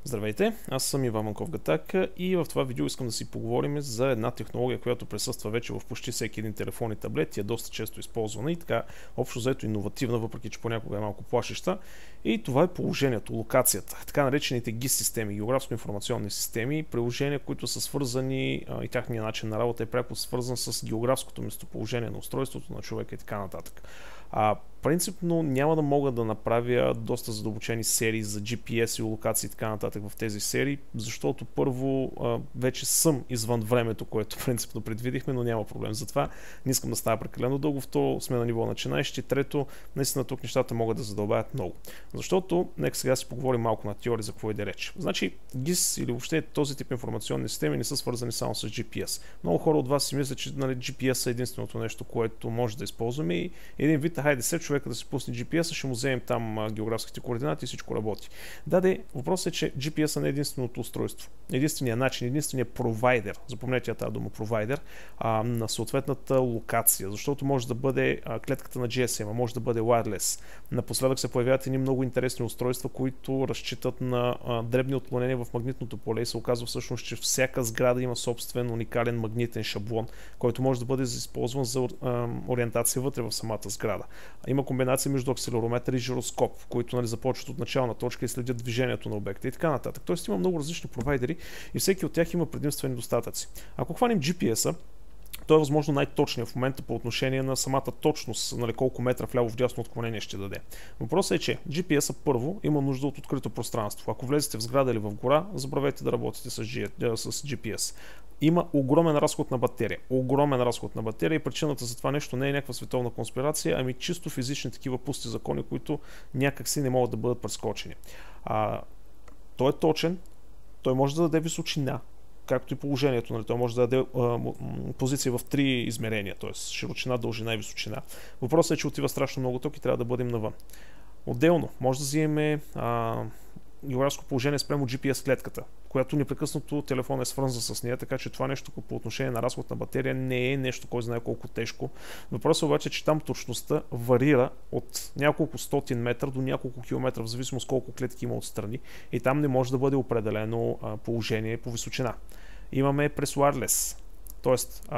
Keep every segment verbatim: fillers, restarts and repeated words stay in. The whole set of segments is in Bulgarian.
Здравейте, аз съм Иван Манков Гатак и в това видео искам да си поговорим за една технология, която присъства вече в почти всеки един телефон и таблет и е доста често използвана и така общо взето иновативна, въпреки че понякога е малко плашеща. И това е положението, локацията, така наречените джи ай ес системи, географско-информационни системи, приложения, които са свързани и тяхния начин на работа е пряко свързан с географското местоположение на устройството на човека и така нататък. А, принципно няма да мога да направя доста задълбочени серии за джи пи ес и локации и така нататък в тези серии, защото първо а, вече съм извън времето, което принципно предвидихме, но няма проблем. Затова не искам да става прекалено дълго. Второ, сме на ниво начинаещи. Трето, наистина тук нещата могат да задълбаят много. Защото, нека сега си поговорим малко на теория за какво иде реч. Значи, джи ай ес или въобще този тип информационни системи не са свързани само с джи пи ес. Много хора от вас си мислят, че нали, джи пи ес е единственото нещо, което може да използваме и един вид, хайде се човека да си пусне джи пи ес, ще му вземем там а, географските координати и всичко работи. Да, де, въпросът е, че джи пи ес не е единственото устройство. Единственият начин, единственият провайдер, запомнете тази дума провайдер, а, на съответната локация, защото може да бъде а, клетката на джи ес ем, може да бъде wireless. Напоследък се появяват едни много интересни устройства, които разчитат на а, дребни отклонения в магнитното поле и се оказва всъщност, че всяка сграда има собствен уникален магнитен шаблон, който може да бъде използван за а, ориентация вътре в самата сграда. Има комбинация между акселерометър и жироскоп, които нали, започват от начална точка и следят движението на обекта и така нататък. Тоест има много различни провайдери и всеки от тях има предимства и недостатъци. Ако хванем джи пи ес-а, той е възможно най-точният в момента по отношение на самата точност, нали, колко метра вляво вдясно отклонение ще даде. Въпросът е, че джи пи ес-а първо има нужда от открито пространство. Ако влезете в сграда или в гора, забравете да работите с джи пи ес. Има огромен разход на батерия. Огромен разход на батерия и причината за това нещо не е някаква световна конспирация, ами чисто физични такива пусти закони, които някакси не могат да бъдат прескочени. А, той е точен, той може да даде височина, както и положението, нали, той може да даде а, позиция в три измерения, т.е. широчина, дължина и височина. Въпросът е, че отива страшно много ток и трябва да бъдем навън. Отделно, може да вземем а, географско положение спрямо джи пи ес клетката, която непрекъснато телефон е свързан с нея, така че това нещо по отношение на разход на батерия не е нещо, кой знае колко тежко. Въпросът обаче е, че там точността варира от няколко стотин метра до няколко километра, в зависимост колко клетки има отстрани и там не може да бъде определено а, положение по височина. Имаме през wireless, т.е.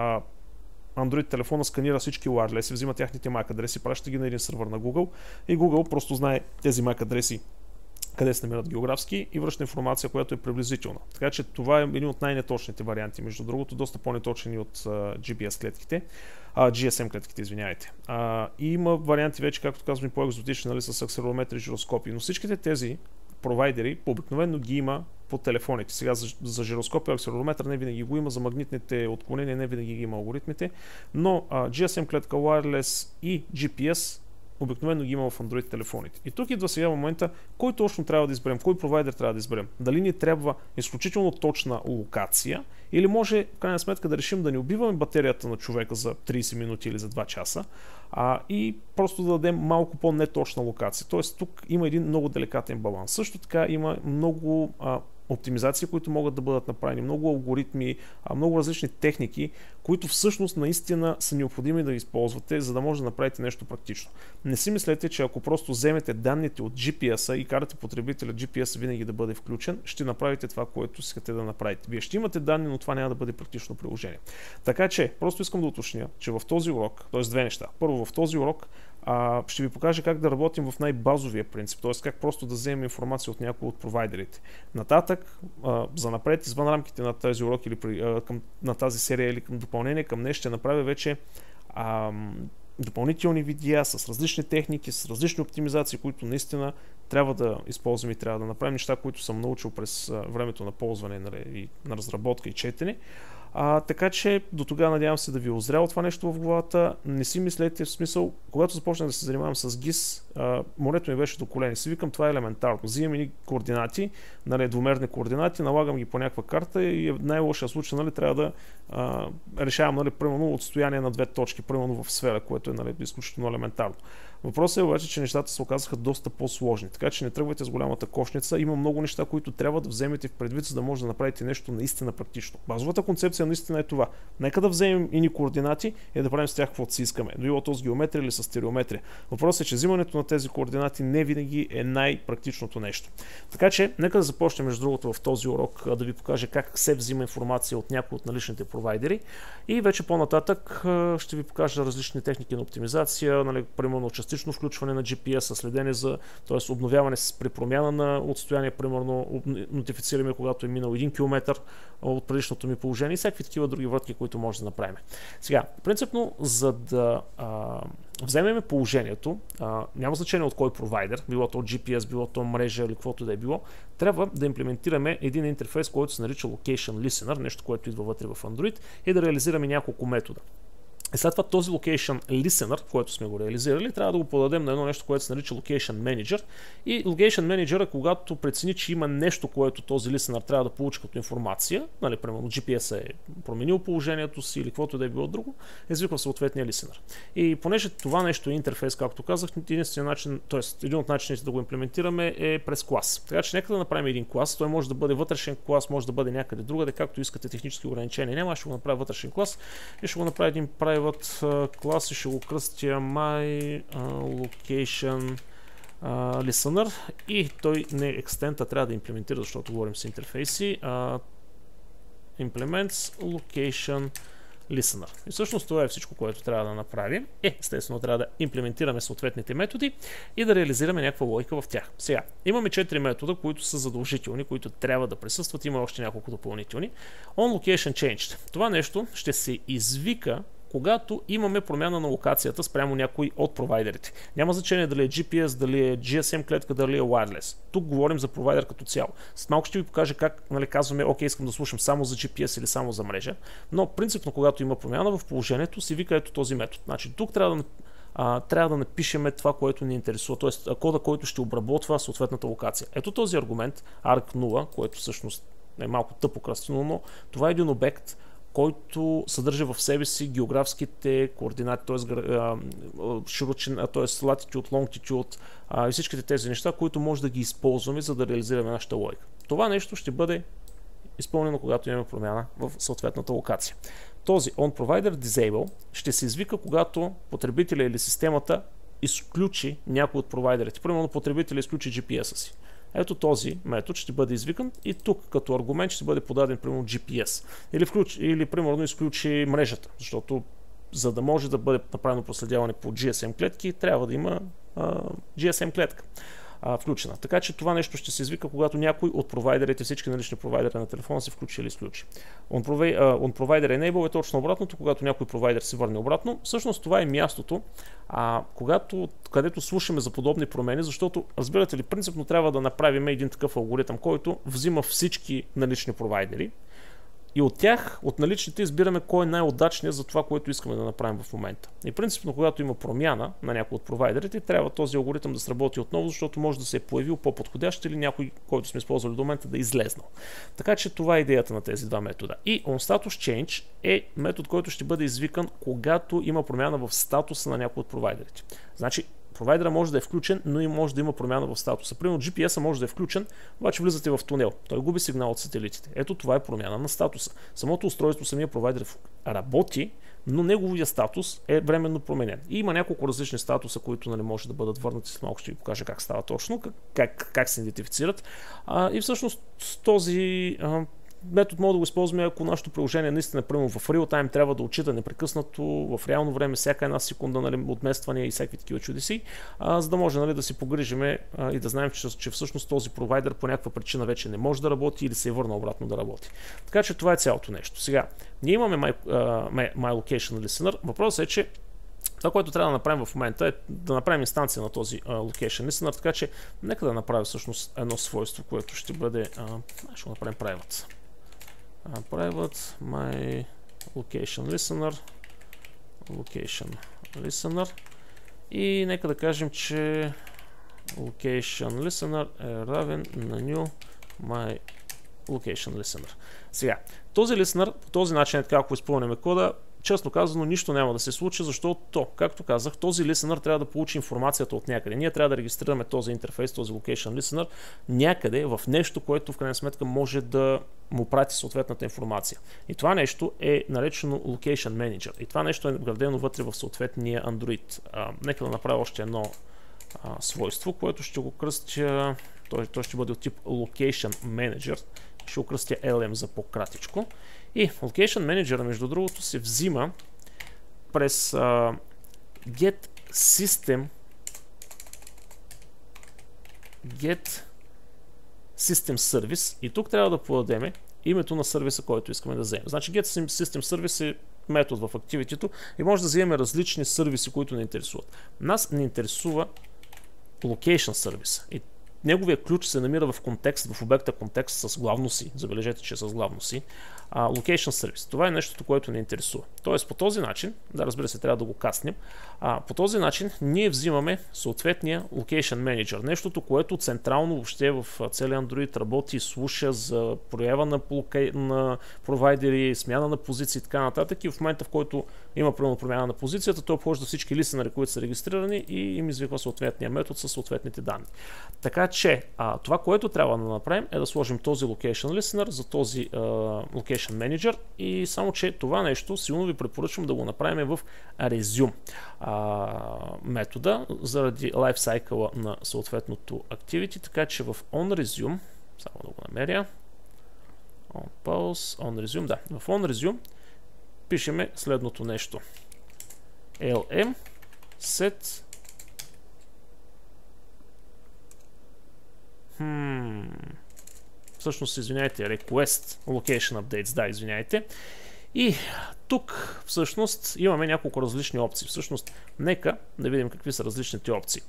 Android телефона сканира всички wireless, взима тяхните мак адреси, праща ги на един сървър на Google и Google просто знае тези мак адреси къде се намират географски и връща информация, която е приблизителна. Така че това е един от най-неточните варианти. Между другото, доста по-неточни от uh, джи пи ес клетките. Uh, джи ес ем клетките, извинявайте. Uh, и има варианти вече, както казваме, по-екзотични, нали, с акселерометри и жироскопи. Но всичките тези провайдери обикновено ги има по телефоните. Сега за, за жироскопи и акселерометър не винаги го има, за магнитните отклонения не винаги ги има алгоритмите, но uh, джи ес ем клетка, wireless и джи пи ес обикновено ги има в Android телефоните. И тук идва сега момента, кой точно трябва да изберем, кой провайдер трябва да изберем. Дали ни трябва изключително точна локация или може в крайна сметка да решим да не убиваме батерията на човека за трийсет минути или за два часа а, и просто да дадем малко по-неточна локация. Тоест тук има един много деликатен баланс. Също така има много а, оптимизации, които могат да бъдат направени, много алгоритми, много различни техники, които всъщност наистина са необходими да използвате, за да може да направите нещо практично. Не си мислете, че ако просто вземете данните от джи пи ес-а и карате потребителя джи пи ес винаги да бъде включен, ще направите това, което искате да направите. Вие ще имате данни, но това няма да бъде практично приложение. Така че, просто искам да уточня, че в този урок, т.е. две неща. Първо, в този урок А, ще ви покажа как да работим в най-базовия принцип, т.е. как просто да вземем информация от някои от провайдерите. Нататък, а, за напред, извън рамките на тази урок или при, а, към, на тази серия или към допълнение към нея, ще направя вече а, допълнителни видеа с различни техники, с различни оптимизации, които наистина трябва да използваме и трябва да направим неща, които съм научил през а, времето на ползване нали, и на разработка и четене. А, така че до тогава надявам се да ви е озряло това нещо в главата. Не си мислете в смисъл, когато започнах да се занимавам с джи ай ес, а, морето ми беше до колени. Си викам, това е елементарно. Взимам едни координати, нали, двумерни координати, налагам ги по някаква карта и в най-лошия случай нали, трябва да а, решавам нали, примерно отстояние на две точки, примерно в сфера, което е нали, изключително елементарно. Въпросът е обаче, че нещата се оказаха доста по-сложни, така че не тръгвайте с голямата кошница. Има много неща, които трябва да вземете в предвид, за да може да направите нещо наистина практично. Базовата концепция функция наистина е това. Нека да вземем ини координати и да правим с тях каквото си искаме. Било то с геометрия или с стереометрия. Въпросът е, че взимането на тези координати не винаги е най-практичното нещо. Така че, нека да започнем между другото в този урок да ви покажа как се взима информация от някои от наличните провайдери и вече по-нататък ще ви покажа различни техники на оптимизация, нали, примерно частично включване на джи пи ес, следене за, т.е. обновяване при промяна на отстояние, примерно нотифицираме когато е минал един километър от предишното ми положение и всякакви такива други вратки, които може да направим. Сега, принципно, за да а, вземем положението, а, няма значение от кой провайдер, било то джи пи ес, било то мрежа или каквото да е било, трябва да имплементираме един интерфейс, който се нарича Location Listener, нещо, което идва вътре в Android, и да реализираме няколко метода. И след това този Location Listener, който сме го реализирали, трябва да го подадем на едно нещо, което се нарича Location Manager. И Location Manager, когато прецени, че има нещо, което този Listener трябва да получи като информация, нали, примерно джи пи ес е променил положението си или каквото да е било друго, извиква съответния Listener. И понеже това нещо е интерфейс, както казах, единственият начин, т.е. един от начините да го имплементираме е през клас. Така че нека да направим един клас, той може да бъде вътрешен клас, може да бъде някъде другаде, както искате, технически ограничения няма, ще го направя вътрешен клас и ще го направя един private клас и ще го кръстя my uh, location uh, listener и той не е екстента, трябва да имплементира, защото говорим с интерфейси. Uh, implements location listener. И всъщност това е всичко, което трябва да направим. Е, естествено, трябва да имплементираме съответните методи и да реализираме някаква логика в тях. Сега, имаме четири метода, които са задължителни, които трябва да присъстват. Има още няколко допълнителни. On-location changed. Това нещо ще се извика, когато имаме промяна на локацията спрямо някой от провайдерите. Няма значение дали е джи пи ес, дали е джи ес ем клетка, дали е wireless. Тук говорим за провайдер като цяло. След малко ще ви покажа как, нали, казваме, окей, искам да слушам само за джи пи ес или само за мрежа, но принципно, когато има промяна в положението, си вика ето този метод. Значи тук трябва да Uh, трябва да напишем това, което ни интересува, т.е. кода, който ще обработва съответната локация. Ето този аргумент, арг нула, който всъщност е малко тъпо кръстено, но това е един обект, който съдържа в себе си географските координати, т.е. широчина, т.е. latitude, longitude и всичките тези неща, които може да ги използваме, за да реализираме нашата логика. Това нещо ще бъде изпълнено, когато имаме промяна в съответната локация. Този onProvider Disable ще се извика, когато потребителя или системата изключи някой от провайдерите. Примерно потребителя изключи джи пи ес-а си. Ето този метод ще бъде извикан и тук като аргумент ще бъде подаден примерно джи пи ес. Или, включ, или примерно изключи мрежата, защото за да може да бъде направено проследяване по джи ес ем клетки, трябва да има а, джи ес ем клетка а, включена. Така че това нещо ще се извика, когато някой от провайдерите, всички налични провайдери на телефона се включи или изключи. On Provider Enable е точно обратното, когато някой провайдер се върне обратно. Всъщност това е мястото, а, когато, където слушаме за подобни промени, защото, разбирате ли, принципно трябва да направим един такъв алгоритъм, който взима всички налични провайдери и от тях, от наличните, избираме кой е най-удачният за това, което искаме да направим в момента. И принципно, когато има промяна на някой от провайдерите, трябва този алгоритъм да сработи отново, защото може да се е появил по-подходящ или някой, който сме използвали до момента, да е излезнал. Така че това е идеята на тези два метода. И onStatusChange е метод, който ще бъде извикан, когато има промяна в статуса на някой от провайдерите. Значи, провайдера може да е включен, но и може да има промяна в статуса. Примерно джи пи ес-а може да е включен, обаче влизате в тунел. Той губи сигнал от сателитите. Ето това е промяна на статуса. Самото устройство, самия провайдер работи, но неговия статус е временно променен. И има няколко различни статуса, които, нали, може да бъдат върнати. След малко ще ви покажа как става точно, как, как, как се идентифицират. А, и всъщност този а, метод може да го използваме, ако нашето приложение наистина, примерно в реал тайм, трябва да отчита непрекъснато в реално време всяка една секунда, нали, отмествания и всякакви такива чудеси, а, за да може, нали, да си погрижиме а, и да знаем, че, че всъщност този провайдер по някаква причина вече не може да работи или се е върна обратно да работи. Така че това е цялото нещо. Сега, ние имаме My, uh, My Location Listener. Въпросът е, че това, което трябва да направим в момента, е да направим инстанция на този uh, Location Listener, така че нека да направим всъщност едно свойство, което ще бъде, uh, ще го направим private. Uh, private my location listener location listener и нека да кажем, че location listener е равен на new my location listener. Сега, този listener, по този начин, така ако изпълним кода, честно казано, нищо няма да се случи, защото, както казах, този listener трябва да получи информацията от някъде. Ние трябва да регистрираме този интерфейс, този location listener някъде в нещо, което в крайна сметка може да му прати съответната информация. И това нещо е наречено Location Manager. И това нещо е вградено вътре в съответния Android. А, нека да направя още едно а, свойство, което ще го кръстя, той, той ще бъде от тип Location Manager. Ще го кръстя ел ем за по-кратичко. И Location Manager, между другото, се взима през uh, get system get system service и тук трябва да подадем името на сервиса, който искаме да вземем. Значи get system service е метод в Activity-то и може да вземем различни сервиси, които ни интересуват. Нас не интересува Location сервис. И неговия ключ се намира в контекст, в обекта контекст с главно си. Забележете, че е с главно си. Uh, location Service. Това е нещото, което ни интересува. Тоест по този начин, да, разбира се, трябва да го каснем, uh, по този начин ние взимаме съответния Location Manager. Нещото, което централно въобще в целия Android работи и слуша за проява на, на провайдери, смяна на позиции и така нататък. И в момента, в който има промяна на позицията, той обхожда всички listeners, които са регистрирани и им извиква съответния метод със съответните данни. Така че uh, това, което трябва да направим е да сложим този Location Listener за този uh, Location Manager и само, че това нещо силно ви препоръчвам да го направим в Resume а, метода заради лайфсайкъла на съответното Activity, така че в onResume, само да го намеря, onPause, onResume, да, в onResume пишеме следното нещо. ел ем set hmm. Всъщност, извиняйте, Request Location Updates, да, извиняйте. И тук всъщност имаме няколко различни опции. Всъщност, нека да видим какви са различните опции.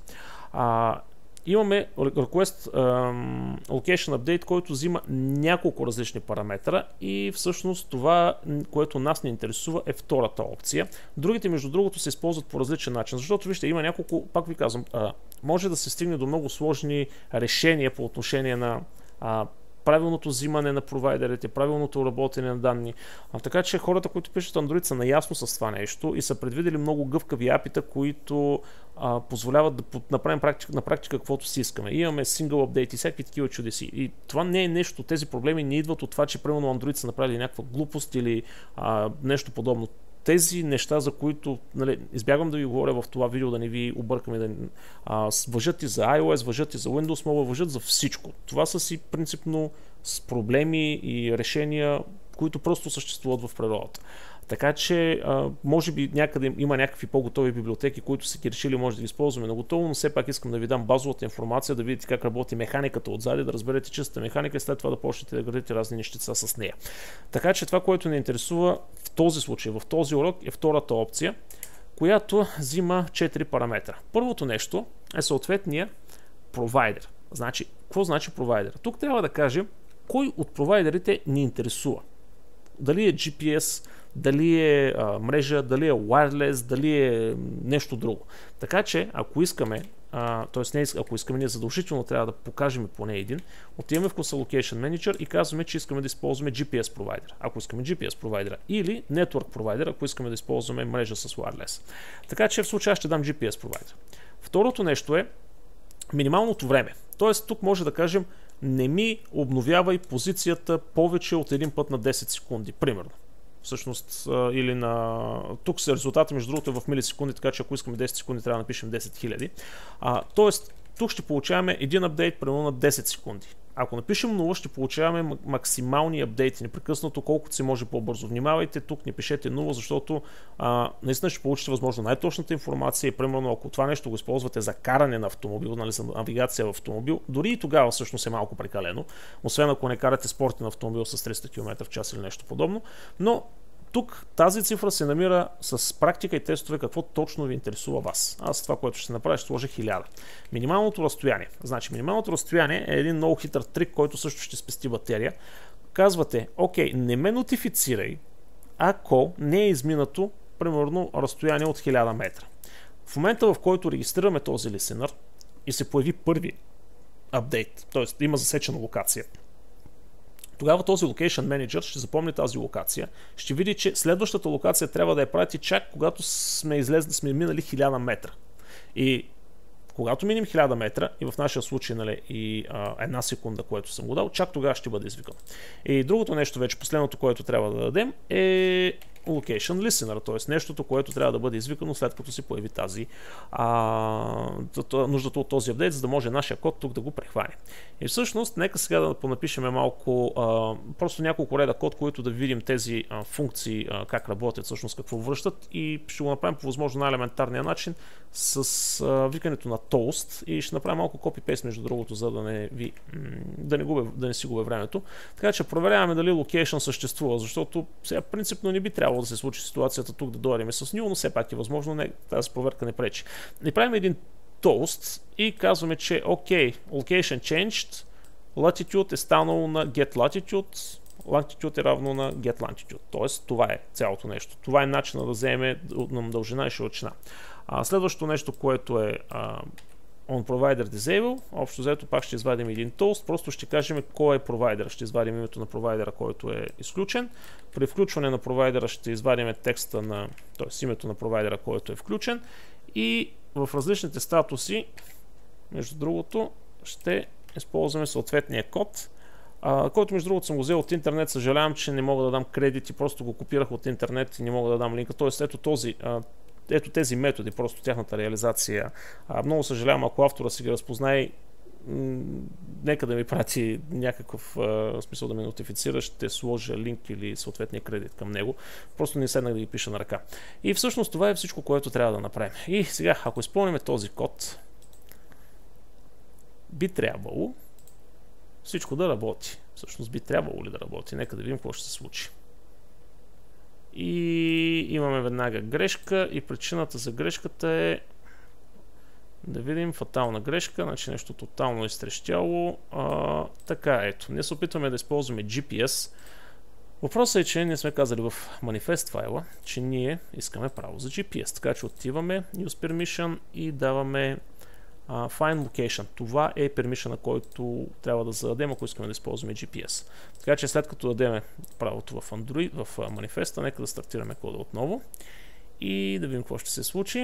А, имаме Request um, Location Update, който взима няколко различни параметра и всъщност това, което нас не интересува, е втората опция. Другите, между другото, се използват по различен начин, защото вижте, има няколко, пак ви казвам, а, може да се стигне до много сложни решения по отношение на а, правилното взимане на провайдерите, правилното работене на данни. А, така че хората, които пишат Android, са наясно с това нещо и са предвидели много гъвкави апита, които а, позволяват да направим практика, на практика каквото си искаме. И имаме single update и всякакви такива чудеси. И това не е нещо, тези проблеми не идват от това, че примерно Android са направили някаква глупост или а, нещо подобно. Тези неща, за които, нали, избягвам да ви говоря в това видео, да не ви объркаме, да а, въжат и за iOS, въжат и за Windows Mobile, въжат за всичко. Това са си принципно с проблеми и решения, които просто съществуват в природата. Така че, а, може би някъде има някакви по-готови библиотеки, които са ги решили, може да ги използваме на готово, но все пак искам да ви дам базовата информация, да видите как работи механиката отзади, да разберете чистата механика и след това да почнете да градите разни нещица с нея. Така че това, което ни интересува в този случай, в този урок, е втората опция, която взима четири параметра. Първото нещо е съответния провайдер. Значи, какво значи провайдер? Тук трябва да кажем кой от провайдерите ни интересува. Дали е джи пи ес, дали е а, мрежа, дали е wireless, дали е нещо друго. Така че, ако искаме, т.е. ако искаме, ние задължително трябва да покажем поне един, отиваме в класа Location Manager и казваме, че искаме да използваме джи пи ес провайдер, ако искаме джи пи ес провайдера, или Network провайдер, ако искаме да използваме мрежа с wireless. Така че в случая ще дам джи пи ес провайдер. Второто нещо е минималното време. Т.е. тук може да кажем, не ми обновявай позицията повече от един път на десет секунди, примерно. Всъщност, или на... Тук са резултата, между другото, е в милисекунди, така че ако искаме десет секунди, трябва да напишем десет хиляди. А, тоест, тук ще получаваме един апдейт примерно на десет секунди. Ако напишем нула, ще получаваме максимални апдейти, непрекъснато, колкото се може по-бързо. Внимавайте, тук не пишете нула, защото а, наистина ще получите възможно най-точната информация и примерно ако това нещо го използвате за каране на автомобил, нали, за навигация в автомобил, дори и тогава всъщност е малко прекалено, освен ако не карате спортен автомобил с триста километра в час или нещо подобно, но тук тази цифра се намира с практика и тестове какво точно ви интересува вас. Аз това, което ще направя, ще сложа хиляда. Минималното разстояние. Значи, минималното разстояние е един много хитър трик, който също ще спести батерия. Казвате, окей, не ме нотифицирай, ако не е изминато, примерно, разстояние от хиляда метра. В момента, в който регистрираме този listener и се появи първи апдейт, т.е. има засечена локация, тогава този Location Manager ще запомни тази локация, ще види, че следващата локация трябва да я прати чак когато сме излезли, сме минали хиляда метра. И когато минем хиляда метра, и в нашия случай, нали, и а, една секунда, което съм го дал, чак тогава ще бъде извикан. И другото нещо, вече последното, което трябва да дадем, е Location Listener, т.е. нещото, което трябва да бъде извикано след като се появи тази а, нуждата от този апдейт, за да може нашия код тук да го прехване. И всъщност, нека сега да понапишем малко, а, просто няколко реда код, които да видим тези а, функции, а, как работят, всъщност какво връщат, и ще го направим по възможно най-елементарния начин с а, викането на toast, и ще направим малко copy-paste между другото, за да не, ви, да не, губе, да не си губя времето. Така че проверяваме дали location съществува, защото сега принципно не би трябвало да се случи ситуацията тук да дойдем с нюл, но все пак е възможно, не, тази проверка не пречи. И правим един toast и казваме, че OK, location changed, latitude е станало на get latitude, latitude е равно на get longitude. Тоест, това е цялото нещо. Това е начинът да вземе дължина и широчина. А, следващото нещо, което е а, on provider disable, общо взето пак ще извадим един toast, просто ще кажем кой е провайдер, ще извадим името на провайдера, който е изключен. При включване на провайдера ще извадим текста на, т.е. името на провайдера, който е включен, и в различните статуси, между другото, ще използваме съответния код, а, който между другото съм го взел от интернет, съжалявам, че не мога да дам кредити, просто го копирах от интернет и не мога да дам линка, т.е. ето този а, Ето тези методи, просто тяхната реализация. А, много съжалявам, ако автора си ги разпознае, нека да ми прати някакъв а, смисъл да ме нотифицира, ще сложа линк или съответния кредит към него. Просто не седнах да ги пиша на ръка. И всъщност това е всичко, което трябва да направим. И сега, ако изпълним този код, би трябвало всичко да работи. Всъщност би трябвало ли да работи? Нека да видим какво ще се случи. И имаме веднага грешка, и причината за грешката е, да видим, фатална грешка, значи нещо тотално изтрещяло. А, така, ето, ние се опитваме да използваме джи пи ес. Въпросът е, че ние сме казали в манифест файла, че ние искаме право за джи пи ес, така че отиваме use permission и даваме Uh, find location. Това е permission, който трябва да зададем, ако искаме да използваме джи пи ес. Така че след като дадем правото в Android, в манифеста, нека да стартираме кода отново и да видим какво ще се случи.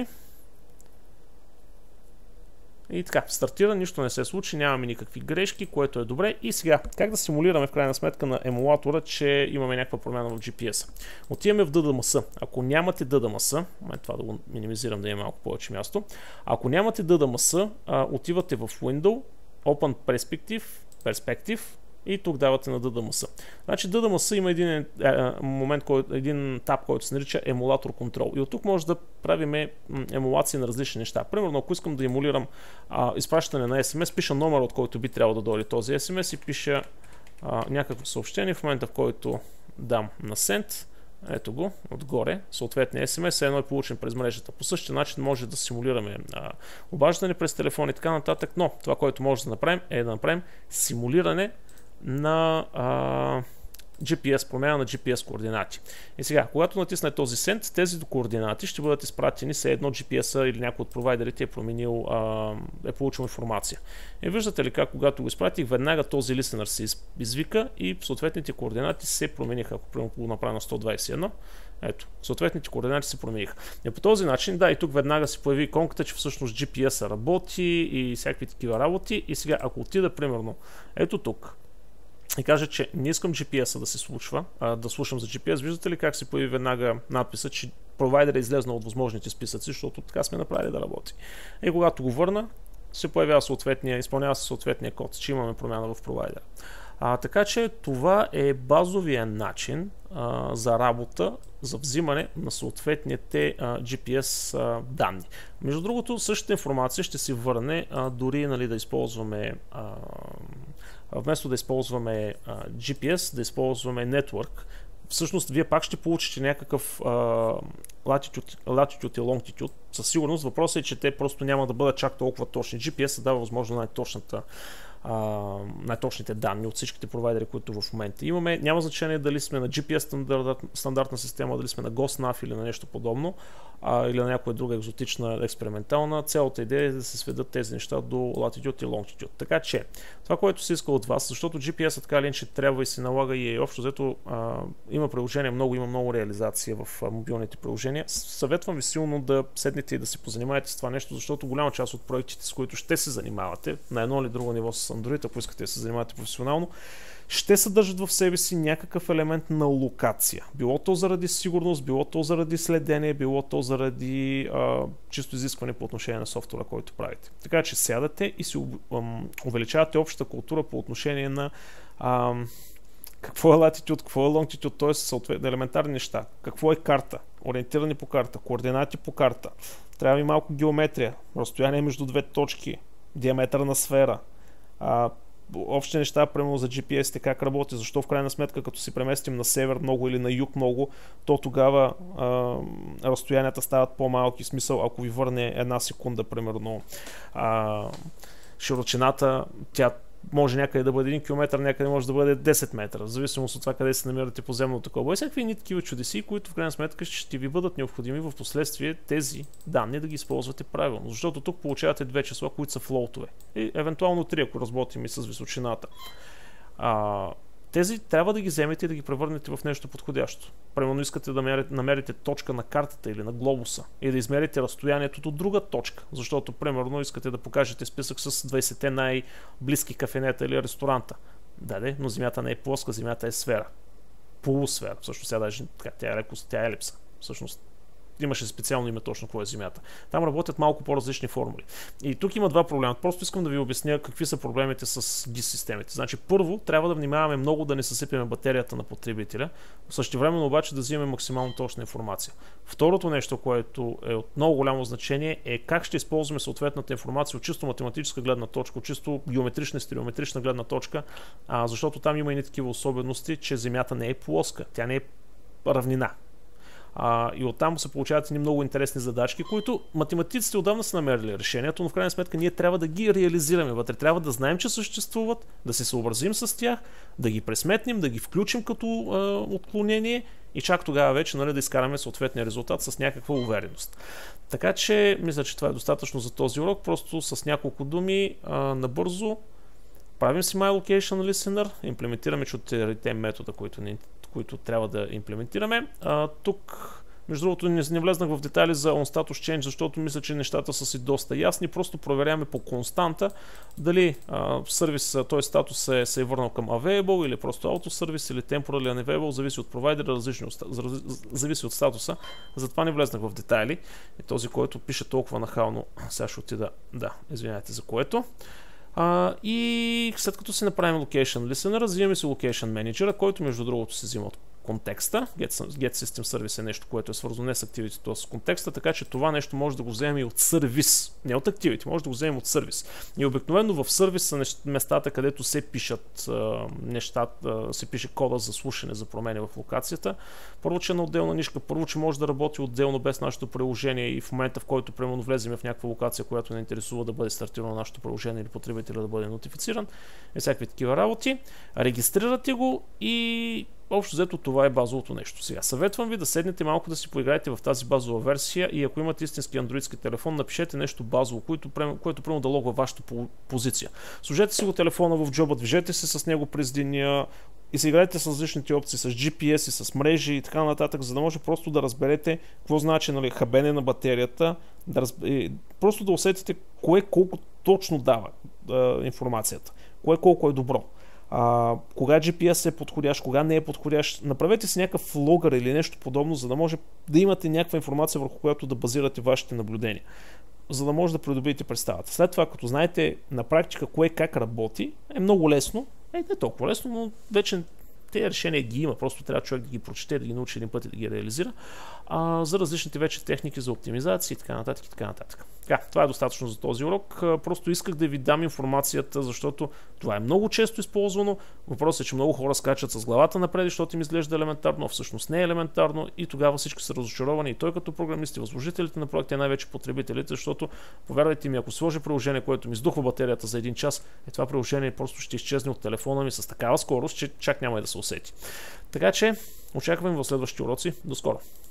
И така, стартира, нищо не се случи, нямаме никакви грешки, което е добре. И сега, как да симулираме в крайна сметка на емулатора, че имаме някаква промяна в джи пи ес? Отиваме в ди ди ем ес. Ако нямате ди ди ем ес, това да го минимизирам да има малко повече място. Ако нямате ди ди ем ес, отивате в Window, Open Perspective, Perspective, и тук давате на ди ди ем ес. Значи ди ди ем ес има един е, момент, който, един таб, който се нарича Emulator Control. И от тук може да правим емулации на различни неща. Примерно, ако искам да емулирам а, изпращане на ес ем ес, пиша номер, от който би трябвало да дойде този ес ем ес, и пиша а, някакво съобщение. В момента, в който дам на Send, ето го, отгоре, съответния ес ем ес, едно е получен през мрежата. По същия начин може да симулираме а, обаждане през телефон и така нататък, но това, което може да направим, е да направим симулиране на а, джи пи ес, промяна на джи пи ес координати. И сега, когато натисне този Send, тези координати ще бъдат изпратени все едно джи пи ес-а или някой от провайдерите е променил, а, е получил информация. И виждате ли как, когато го изпратих, веднага този listener се извика и съответните координати се промениха. Ако примерно го направя на сто двадесет и едно, ето, съответните координати се промениха. И по този начин, да, и тук веднага се появи иконката, че всъщност джи пи ес-а работи и всякакви такива работи. И сега, ако отида примерно ето тук и кажа, че не искам джи пи ес-а да се случва, а, да слушам за джи пи ес, виждате ли как се появи веднага надписа, че провайдер е излезнал от възможните списъци, защото така сме направили да работи. И когато го върна, се появява съответния, изпълнява се съответния код, че имаме промяна в провайдера. А, така че това е базовия начин а, за работа, за взимане на съответните а, джи пи ес а, данни. Между другото, същата информация ще се върне а, дори, нали, да използваме а, вместо да използваме а, джи пи ес, да използваме Network. Всъщност, вие пак ще получите някакъв а, latitude, latitude и longitude, със сигурност въпросът е, че те просто няма да бъдат чак толкова точни. джи пи ес дава възможно най-точната Uh, най-точните данни от всичките провайдери, които в момента имаме. Няма значение дали сме на джи пи ес стандарт, стандартна система, дали сме на GOSNAV или на нещо подобно, uh, или на някоя друга екзотична експериментална. Цялата идея е да се сведат тези неща до Latitude и Longitude. Така че, това, което се иска от вас, защото джи пи ес така или че трябва и се налага и е общо, взето uh, има приложения много, има много реализация в uh, мобилните приложения. Съветвам ви силно да седнете и да се позанимаете с това нещо, защото голяма част от проектите, с които ще се занимавате, на едно или друго ниво с Android, ако искате да се занимавате професионално, ще съдържат в себе си някакъв елемент на локация. Било то заради сигурност, било то заради следение, било то заради а, чисто изискване по отношение на софтуера, който правите. Така че сядате и си увеличавате общата култура по отношение на а, какво е latitude, какво е longitude, т.е. съответно елементарни неща. Какво е карта, ориентиране по карта, координати по карта, трябва ви малко геометрия, разстояние между две точки, диаметър на сфера, а, общи неща, примерно за джи пи ес, как работи, защо в крайна сметка, като си преместим на север много или на юг много, то тогава а, разстоянията стават по-малки. В смисъл, ако ви върне една секунда, примерно, а, широчината, тя може някъде да бъде един километър, някъде може да бъде десет метра, в зависимост от това къде се намирате по земното такова. И всякакви ни такива чудеси, които в крайна сметка ще ви бъдат необходими в последствие тези данни да ги използвате правилно. Защото тук получавате две числа, които са флоутове. И евентуално три, ако работим и с височината. А, тези трябва да ги вземете и да ги превърнете в нещо подходящо. Примерно искате да намерите, намерите точка на картата или на глобуса и да измерите разстоянието до друга точка, защото примерно искате да покажете списък с двайсетте най-близки кафенета или ресторанта. Да, де, но Земята не е плоска, Земята е сфера. Полусфера. Всъщност тя даже така, тя е леко, тя е елипса. Всъщност имаше специално име точно какво е Земята. Там работят малко по-различни формули. И тук има два проблема. Просто искам да ви обясня какви са проблемите с джи системите. Значи, първо, трябва да внимаваме много да не съсипеме батерията на потребителя, същевременно обаче да взимаме максимално точна информация. Второто нещо, което е от много голямо значение, е как ще използваме съответната информация от чисто математическа гледна точка, от чисто геометрична и стереометрична гледна точка, а, защото там има и такива особености, че Земята не е плоска, тя не е равнина. А, и оттам се получават едни много интересни задачки, които математиците отдавна са намерили решението, но в крайна сметка ние трябва да ги реализираме вътре. Трябва да знаем, че съществуват, да се съобразим с тях, да ги пресметнем, да ги включим като а, отклонение и чак тогава вече, нали, да изкараме съответния резултат с някаква увереност. Така че, мисля, че това е достатъчно за този урок. Просто с няколко думи а, набързо правим си My Location Listener, имплементираме четирите метода, които ни които трябва да имплементираме. А, тук, между другото, не, не влезнах в детайли за OnStatus Change, защото мисля, че нещата са си доста ясни. Просто проверяваме по константа дали а, сервис, т.е. статус се, се е върнал към Available или просто Autoservice или Temporally Unavailable, зависи от провайдера, различни от, зависи от статуса. Затова не влезнах в детайли. И този, който пише толкова нахално, сега ще отида, да, извинявайте за което. Uh, и след като си направим Location Listener, развиваме си Location Manager, който между другото се взима от контекста. Get, Get System Service е нещо, което е свързано не с Activity, т.е. с контекста, така че това нещо може да го вземем и от сервис, не от Activity, може да го вземем от сервис. И обикновено в сервис са местата, където се пишат uh, нещата, uh, се пише кода за слушане, за промени в локацията. Първо, че е на отделна нишка, първо, че може да работи отделно без нашето приложение и в момента, в който примерно влезем в някаква локация, която не интересува да бъде стартирано нашето приложение или потребителя да бъде нотифициран, и всякакви такива работи. Регистрирате го и общо взето това е базовото нещо. Сега съветвам ви да седнете малко да си поиграете в тази базова версия и ако имате истински андроидски телефон, напишете нещо базово, което, което примерно да логва вашата позиция. Сложете си го телефона в джоба, движете се с него през деня и се играете с различните опции, с джи пи ес и с мрежи и така нататък, за да може просто да разберете какво значи, нали, хабене на батерията, да разб... просто да усетите кое колко точно дава е, информацията, кое колко е добро. А, кога джи пи ес е подходящ, кога не е подходящ. Направете си някакъв логър или нещо подобно, за да може да имате някаква информация, върху която да базирате вашите наблюдения, за да може да придобиете представата. След това, като знаете на практика кое как работи, е много лесно, е не толкова лесно, но вече тези решения ги има, просто трябва човек да ги прочете, да ги научи един път и да ги реализира, а, за различните вече техники за оптимизация и така нататък и така нататък. Така, това е достатъчно за този урок. Просто исках да ви дам информацията, защото това е много често използвано. Въпросът е, че много хора скачат с главата напред, защото им изглежда елементарно, а всъщност не е елементарно и тогава всички са разочаровани. И той като програмист, и възложителите на проекти, най-вече потребителите, защото, повярвайте ми, ако сложи приложение, което ми издухва батерията за един час, е това приложение просто ще изчезне от телефона ми с такава скорост, че чак няма и да се усети. Така че, очаквам в следващите уроци. До скоро!